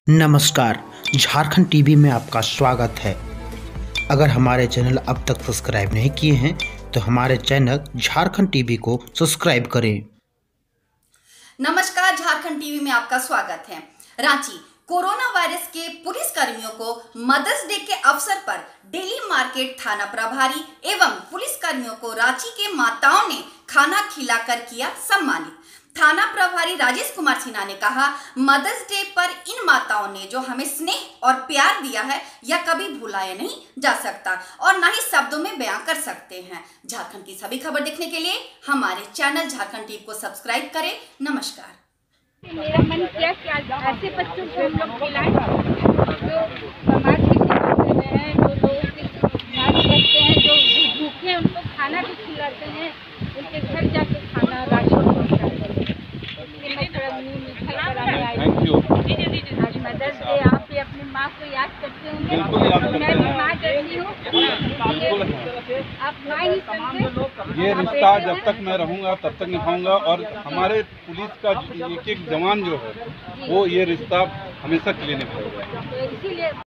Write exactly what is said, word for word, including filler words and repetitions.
नमस्कार, झारखंड टीवी में आपका स्वागत है। अगर हमारे चैनल अब तक सब्सक्राइब नहीं किए हैं तो हमारे चैनल झारखंड टीवी को सब्सक्राइब करें। नमस्कार, झारखंड टीवी में आपका स्वागत है। रांची कोरोना वायरस के पुलिस कर्मियों को मदर्स डे के अवसर पर डेली मार्केट थाना प्रभारी एवं पुलिस कर्मियों को रांची के माताओं ने खाना खिलाकर किया सम्मानित। थाना प्रभारी राजेश कुमार सिन्हा ने कहा, मदर्स डे पर इन माताओं ने जो हमें स्नेह और प्यार दिया है यह कभी भुलाया नहीं जा सकता और ना ही शब्दों में बयां कर सकते हैं। झारखंड की सभी खबर देखने के लिए हमारे चैनल झारखंड टीवी को सब्सक्राइब करें। नमस्कार। मेरा मन किया कि आज ऐसे बच्चों को हम लोग खिलाएं जो समाज की सेवा कर रहे हैं, जो लोगों की ध्यान रखते हैं, जो भूखे हैं उनको खाना भी खिलाते हैं, उनके घर जाके खाना राशन पहुँचाते हैं। इसलिए मैं थोड़ा मिठाई कराने आई हूँ। आज मदर्स डे, आप भी अपनी माँ को याद करते होंगे, मैं भी माँ करती हूँ। आप माँ ही समझे। ये रिश्ता जब तक मैं रहूँगा तब तक निभाऊंगा और हमारे पुलिस का एक एक जवान जो है वो ये रिश्ता हमेशा के लिए निभाएगा। तो इसीलिए